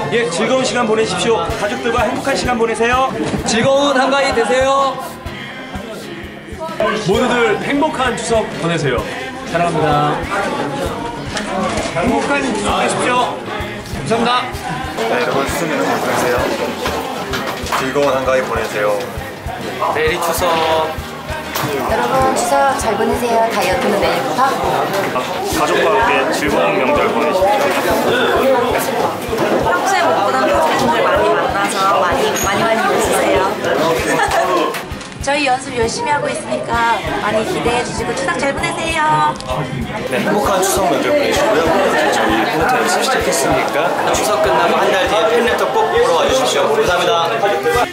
예, 즐거운 시간 보내십시오. 가족들과 행복한 시간 보내세요. 즐거운 한가위 되세요. 모두들 행복한 추석 보내세요. 사랑합니다. 행복한 추석 되십시오. 감사합니다. 네, 여러분 추석 연휴 잘 보내세요. 즐거운 한가위 보내세요. 메리 추석. 여러분 추석 잘 보내세요. 다이어트는 내일부터. 가족과 함께 즐거운 명절 보내십시오. 평소에 못 보던 가족분들 많이 만나서 많이 웃으세요. 저희 연습 열심히 하고 있으니까 많이 기대해 주시고 추석 잘 보내세요. 네, 행복한 추석 명절 보내시고요. 저희 콘서트 연습 시작했으니까 추석 끝나고 한 달 뒤에 팬레터 꼭 보러 와주십시오. 감사합니다.